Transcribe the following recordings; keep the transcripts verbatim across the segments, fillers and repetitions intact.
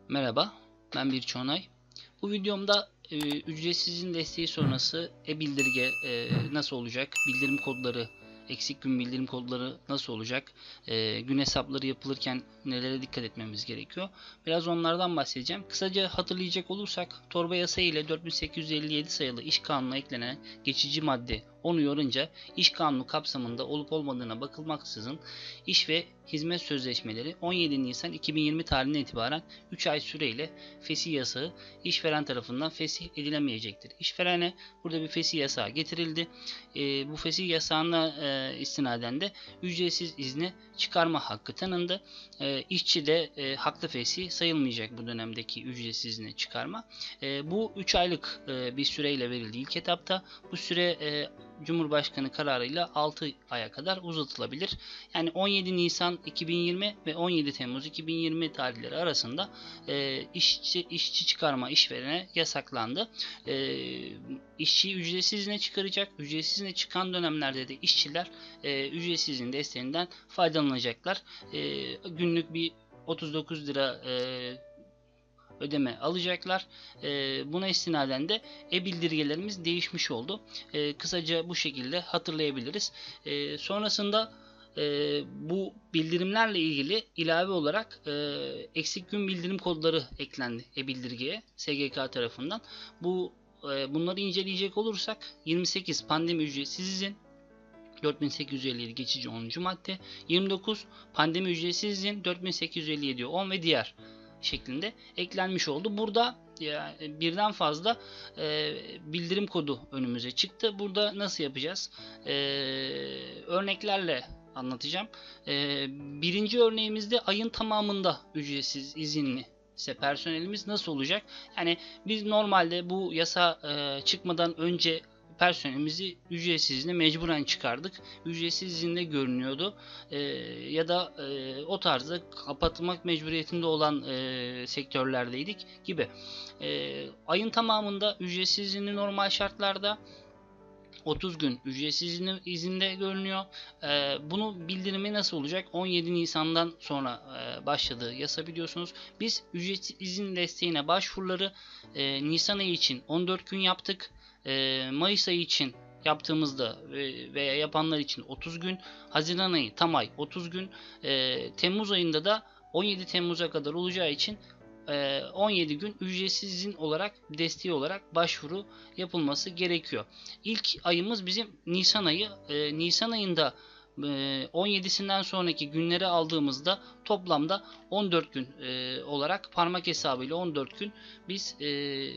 Merhaba, ben Birçi Onay. Bu videomda e, ücretsiz izin desteği sonrası e-bildirge e, nasıl olacak, bildirim kodları, eksik gün bildirim kodları nasıl olacak, e, gün hesapları yapılırken nelere dikkat etmemiz gerekiyor. Biraz onlardan bahsedeceğim. Kısaca hatırlayacak olursak, torba yasa ile dört bin sekiz yüz elli yedi sayılı İş Kanunu'na eklenen geçici madde onu yorunca İş Kanunu kapsamında olup olmadığına bakılmaksızın iş ve hizmet sözleşmeleri on yedi Nisan iki bin yirmi tarihinden itibaren üç ay süreyle fesih yasağı işveren tarafından fesih edilemeyecektir. İşverene burada bir fesih yasağı getirildi. E, bu fesih yasağına e, istinaden de ücretsiz izni çıkarma hakkı tanındı. E, işçi de e, haklı fesih sayılmayacak bu dönemdeki ücretsiz izni çıkarma. E, bu üç aylık e, bir süreyle verildi ilk etapta. Bu süre e, Cumhurbaşkanı kararıyla altı aya kadar uzatılabilir. Yani on yedi Nisan iki bin yirmi ve on yedi Temmuz iki bin yirmi tarihleri arasında e, işçi, işçi çıkarma işverene yasaklandı. E, işçiyi ücretsiz izne çıkaracak. Ücretsiz izne çıkan dönemlerde de işçiler e, ücretsiz izin desteğinden faydalanacaklar. E, günlük bir otuz dokuz lira e, ödeme alacaklar. E, buna istinaden de e-bildirgelerimiz değişmiş oldu. E, kısaca bu şekilde hatırlayabiliriz. E, sonrasında e, bu bildirimlerle ilgili ilave olarak e, eksik gün bildirim kodları eklendi e-bildirgeye S G K tarafından. Bu e, bunları inceleyecek olursak yirmi sekiz pandemi ücretsiz izin, dört bin sekiz yüz elli yedi geçici onuncu madde, yirmi dokuz pandemi ücretsiz izin, dört bin sekiz yüz elli yedi on ve diğer şeklinde eklenmiş oldu. Burada yani birden fazla e, bildirim kodu önümüze çıktı. Burada nasıl yapacağız? E, örneklerle anlatacağım. E, birinci örneğimizde ayın tamamında ücretsiz izinli ise personelimiz nasıl olacak? Yani biz normalde bu yasa e, çıkmadan önce personelimizi ücretsiz izne mecburen çıkardık. Ücretsiz izinde görünüyordu. E, ya da e, o tarzda kapatmak mecburiyetinde olan e, sektörlerdeydik gibi. E, ayın tamamında ücretsiz izinli normal şartlarda otuz gün ücretsiz izinde görünüyor. Ee, bunu bildirimi nasıl olacak? on yedi Nisan'dan sonra e, başladı yasa biliyorsunuz. Biz ücretsiz izin desteğine başvuruları e, Nisan ayı için on dört gün yaptık. E, Mayıs ayı için yaptığımızda e, veya yapanlar için otuz gün. Haziran ayı tam ay otuz gün. E, Temmuz ayında da on yedi Temmuz'a kadar olacağı için on yedi gün ücretsiz izin olarak desteği olarak başvuru yapılması gerekiyor. İlk ayımız bizim Nisan ayı. E, Nisan ayında on yedisinden sonraki günleri aldığımızda toplamda on dört gün e, olarak parmak hesabıyla on dört gün biz e,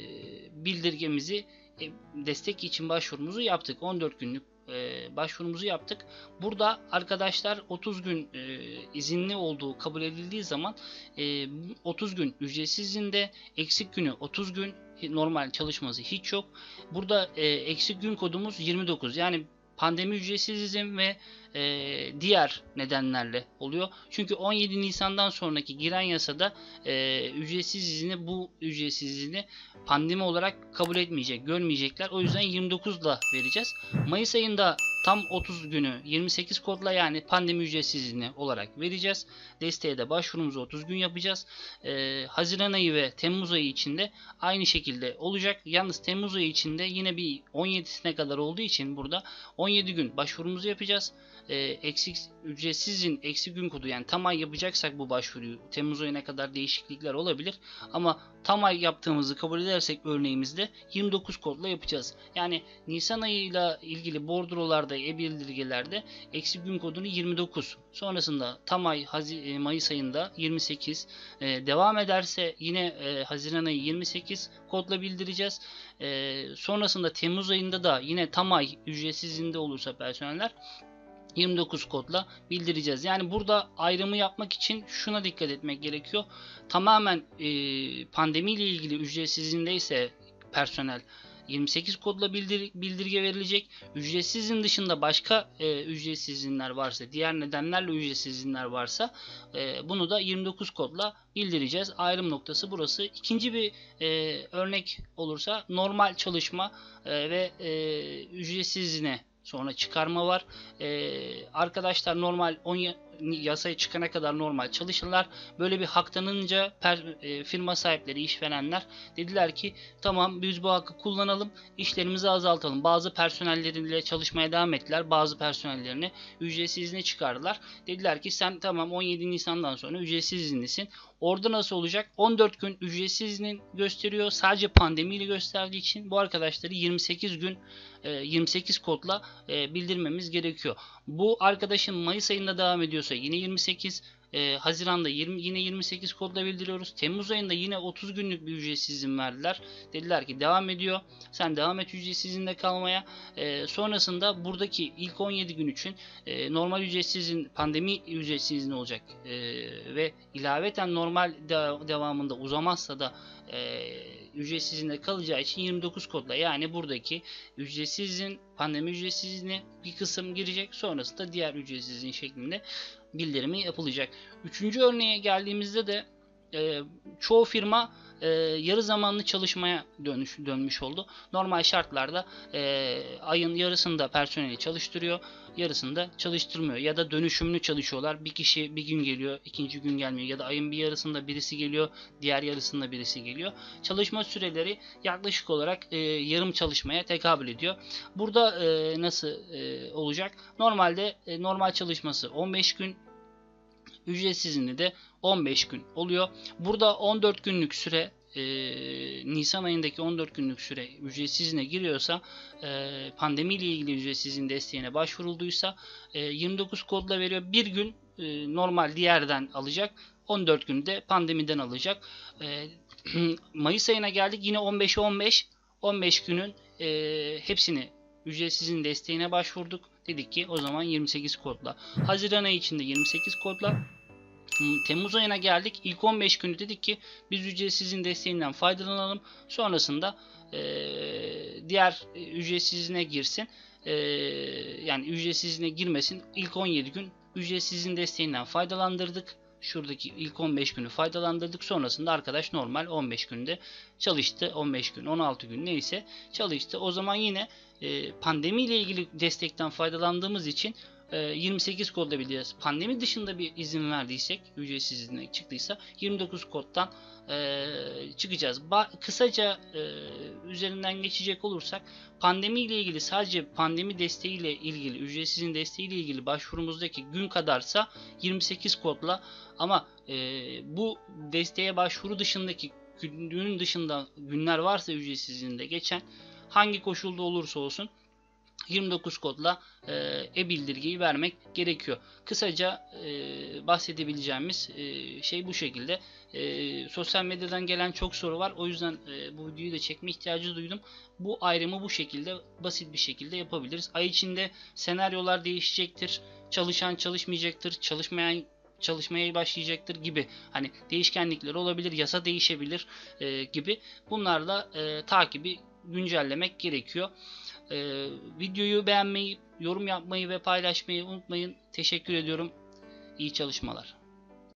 bildirgemizi e, destek için başvurumuzu yaptık. on dört günlük e, başvurumuzu yaptık. Burada arkadaşlar otuz gün e, izinli olduğu kabul edildiği zaman e, otuz gün ücretsiz izinde, eksik günü otuz gün, normal çalışması hiç yok. Burada e, eksik gün kodumuz yirmi dokuz. Yani pandemi ücretsiz izin ve e, diğer nedenlerle oluyor. Çünkü on yedi Nisan'dan sonraki giren yasada e, ücretsiz izni bu ücretsiz izni pandemi olarak kabul etmeyecek, görmeyecekler. O yüzden yirmi dokuzla vereceğiz. Mayıs ayında tam otuz günü yirmi sekiz kodla yani pandemi ücretsiz izni olarak vereceğiz. Desteğe de başvurumuzu otuz gün yapacağız. Ee, Haziran ayı ve Temmuz ayı içinde aynı şekilde olacak. Yalnız Temmuz ayı içinde yine bir on yedisine kadar olduğu için burada on yedi gün başvurumuzu yapacağız. Ee, eksik ücretsiz izin eksik gün kodu yani tam ay yapacaksak bu başvuruyu Temmuz ayına kadar değişiklikler olabilir. Ama tam ay yaptığımızı kabul edersek örneğimizde yirmi dokuz kodla yapacağız. Yani Nisan ayıyla ilgili bordrolarda e-bildirgelerde eksik gün kodunu yirmi dokuz. Sonrasında tam ay Hazi Mayıs ayında yirmi sekiz. Ee, devam ederse yine e, Haziran ayı yirmi sekiz kodla bildireceğiz. Ee, sonrasında Temmuz ayında da yine tam ay ücretsiz izinde olursa personeller yirmi dokuz kodla bildireceğiz. Yani burada ayrımı yapmak için şuna dikkat etmek gerekiyor. Tamamen e, pandemiyle ilgili ücretsiz izindeyse personel yirmi sekiz kodla bildir, bildirge verilecek. Ücretsiz izin dışında başka e, ücretsiz izinler varsa, diğer nedenlerle ücretsiz izinler varsa e, bunu da yirmi dokuz kodla bildireceğiz. Ayrım noktası burası. İkinci bir e, örnek olursa normal çalışma e, ve e, ücretsiz izine sonra çıkarma var. Ee, arkadaşlar normal yasaya çıkana kadar normal çalışırlar. Böyle bir hak tanınınca per, e, firma sahipleri, işverenler dediler ki tamam biz bu hakkı kullanalım, işlerimizi azaltalım. Bazı personelleriyle çalışmaya devam ettiler. Bazı personellerini ücretsiz izne çıkardılar. Dediler ki sen tamam on yedi Nisan'dan sonra ücretsiz izinlisin. Orada nasıl olacak? on dört gün ücretsiz iznin gösteriyor. Sadece pandemiyle gösterdiği için bu arkadaşları yirmi sekiz gün yirmi sekiz kodla bildirmemiz gerekiyor. Bu arkadaşın Mayıs ayında devam ediyorsa yine yirmi sekiz, e, Haziran'da yirmi, yine yirmi sekiz kodla bildiriyoruz. Temmuz ayında yine otuz günlük bir ücretsiz izin verdiler. Dediler ki devam ediyor. Sen devam et ücretsiz izinde kalmaya. E, sonrasında buradaki ilk on yedi gün için e, normal ücretsiz izin, pandemi ücretsiz izin olacak. E, ve ilaveten normal de, devamında uzamazsa da e, ücretsiz izinde kalacağı için yirmi dokuz kodla, yani buradaki ücretsiz izin, pandemi ücretsiz izni bir kısım girecek. Sonrasında diğer ücretsiz izin şeklinde bildirimi yapılacak. Üçüncü örneğe geldiğimizde de e, çoğu firma e, yarı zamanlı çalışmaya dönüş, dönmüş oldu. Normal şartlarda e, ayın yarısında personeli çalıştırıyor, yarısında çalıştırmıyor ya da dönüşümlü çalışıyorlar. Bir kişi bir gün geliyor, ikinci gün gelmiyor ya da ayın bir yarısında birisi geliyor, diğer yarısında birisi geliyor. Çalışma süreleri yaklaşık olarak e, yarım çalışmaya tekabül ediyor. Burada e, nasıl e, olacak? Normalde e, normal çalışması on beş gün, ücretsiz izni de on beş gün oluyor. Burada on dört günlük süre, e, Nisan ayındaki on dört günlük süre ücretsiz izne giriyorsa, e, pandemi ile ilgili ücretsiz izin desteğine başvurulduysa e, yirmi dokuz kodla veriyor. Bir gün e, normal diğerden alacak. on dört günü de pandemiden alacak. E, Mayıs ayına geldik. Yine on beşe on beş. on beş günün e, hepsini ücretsiz izin desteğine başvurduk. Dedik ki o zaman yirmi sekiz kodla. Haziran ayı içinde yirmi sekiz kodla. Temmuz ayına geldik. İlk on beş günü dedik ki biz ücretsiz izin desteğinden faydalanalım. Sonrasında e, diğer ücretsiz izine girsin. E, yani ücretsiz izine girmesin. İlk on yedi gün ücretsiz izin desteğinden faydalandırdık. Şuradaki ilk on beş günü faydalandırdık. Sonrasında arkadaş normal on beş günde çalıştı. on beş gün, on altı gün neyse çalıştı. O zaman yine e, pandemi ile ilgili destekten faydalandığımız için yirmi sekiz kodla bileceğiz. Pandemi dışında bir izin verdiysek, ücretsiz izine çıktıysa yirmi dokuz koddan e, çıkacağız. Ba kısaca e, üzerinden geçecek olursak, pandemi ile ilgili sadece pandemi desteğiyle ilgili, ücretsiz izin desteğiyle ilgili başvurumuzdaki gün kadarsa yirmi sekiz kodla, ama e, bu desteğe başvuru dışındaki günün dışında günler varsa ücretsiz izinde geçen, hangi koşulda olursa olsun yirmi dokuz kodla e-bildirgeyi vermek gerekiyor. Kısaca e, bahsedebileceğimiz e, şey bu şekilde. E, sosyal medyadan gelen çok soru var. O yüzden e, bu videoyu da çekme ihtiyacı duydum. Bu ayrımı bu şekilde basit bir şekilde yapabiliriz. Ay içinde senaryolar değişecektir. Çalışan çalışmayacaktır. Çalışmayan çalışmaya başlayacaktır gibi, hani değişkenlikler olabilir, yasa değişebilir e, gibi. Bunlarla e, takibi güncellemek gerekiyor. Ee, videoyu beğenmeyi, yorum yapmayı ve paylaşmayı unutmayın. Teşekkür ediyorum. İyi çalışmalar.